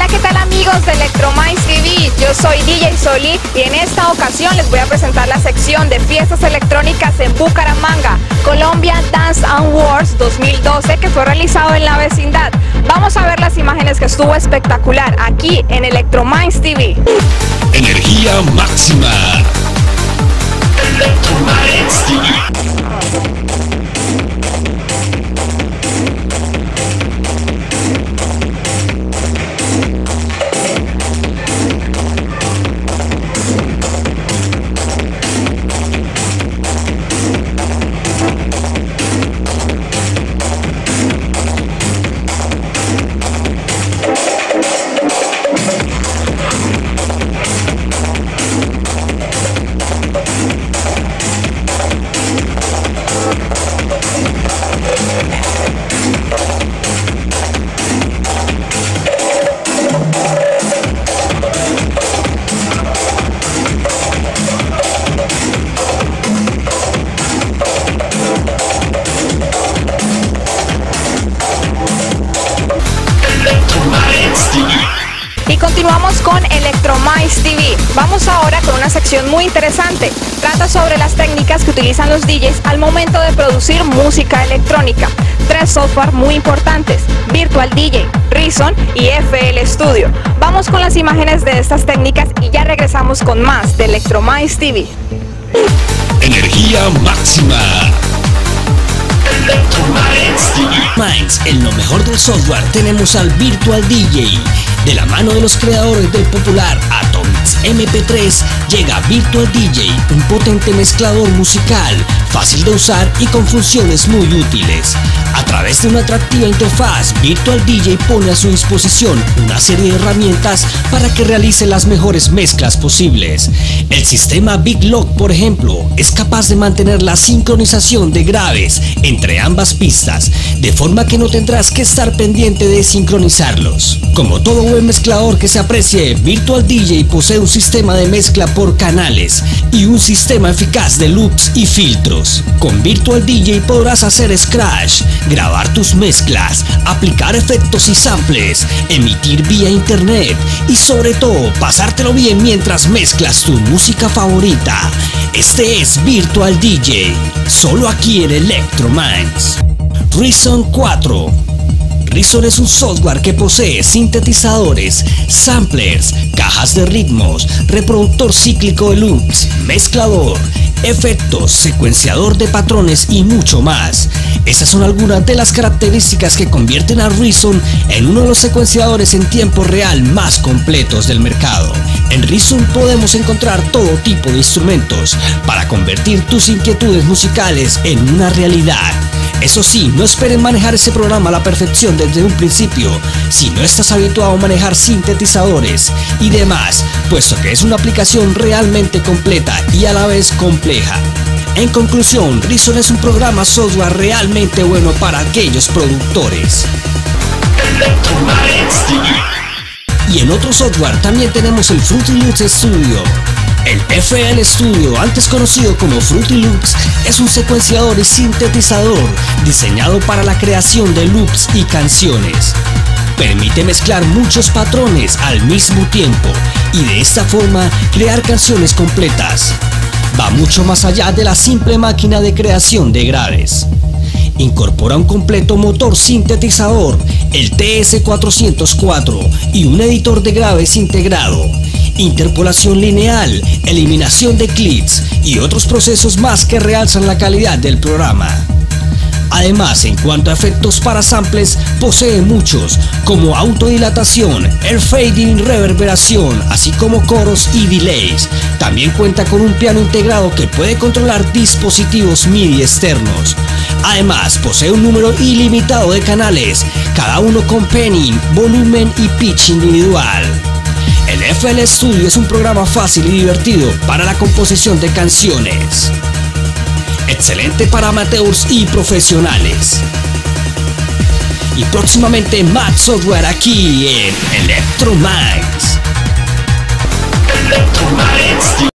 ¿qué tal amigos de Electrominds TV? Yo soy DJ Soli y en esta ocasión les voy a presentar la sección de fiestas electrónicas en Bucaramanga, Colombia Dance Awards 2012, que fue realizado en la vecindad. Vamos a ver las imágenes, que estuvo espectacular aquí en Electrominds TV. Energía máxima. Electrominds TV. Y continuamos con Electrominds TV. Vamos ahora con una sección muy interesante. Trata sobre las técnicas que utilizan los DJs al momento de producir música electrónica. 3 software muy importantes: Virtual DJ, Reason y FL Studio. Vamos con las imágenes de estas técnicas y ya regresamos con más de Electrominds TV. Energía máxima. Electrominds TV. En lo mejor del software tenemos al Virtual DJ. De la mano de los creadores del popular Atomics MP3 llega Virtual DJ, un potente mezclador musical, fácil de usar y con funciones muy útiles. A través de una atractiva interfaz, Virtual DJ pone a su disposición una serie de herramientas para que realice las mejores mezclas posibles. El sistema Big Lock, por ejemplo, es capaz de mantener la sincronización de graves entre ambas pistas, de forma que no tendrás que estar pendiente de sincronizarlos. Como todo buen mezclador que se aprecie, Virtual DJ posee un sistema de mezcla por canales y un sistema eficaz de loops y filtros. Con Virtual DJ podrás hacer scratch, grabar tus mezclas, aplicar efectos y samples, emitir vía internet y sobre todo pasártelo bien mientras mezclas tu música favorita. Este es Virtual DJ, solo aquí en Electrominds. Reason 4. Reason es un software que posee sintetizadores, samplers, cajas de ritmos, reproductor cíclico de loops, mezclador, efectos, secuenciador de patrones y mucho más. Esas son algunas de las características que convierten a Reason en uno de los secuenciadores en tiempo real más completos del mercado. En Reason podemos encontrar todo tipo de instrumentos para convertir tus inquietudes musicales en una realidad. Eso sí, no esperen manejar ese programa a la perfección desde un principio si no estás habituado a manejar sintetizadores y demás, puesto que es una aplicación realmente completa y a la vez compleja. En conclusión, Reason es un programa software realmente bueno para aquellos productores. Y en otro software también tenemos el Fruity Loops Studio. El FL Studio, antes conocido como Fruity Loops, es un secuenciador y sintetizador diseñado para la creación de loops y canciones. Permite mezclar muchos patrones al mismo tiempo y de esta forma crear canciones completas. Va mucho más allá de la simple máquina de creación de graves. Incorpora un completo motor sintetizador, el TS404 y un editor de graves integrado, interpolación lineal, eliminación de clips y otros procesos más que realzan la calidad del programa. Además, en cuanto a efectos para samples, posee muchos, como autodilatación, air fading, reverberación, así como coros y delays. También cuenta con un piano integrado que puede controlar dispositivos MIDI externos. Además, posee un número ilimitado de canales, cada uno con panning, volumen y pitch individual. El FL Studio es un programa fácil y divertido para la composición de canciones. Excelente para amateurs y profesionales. Y próximamente más software aquí en Electrominds.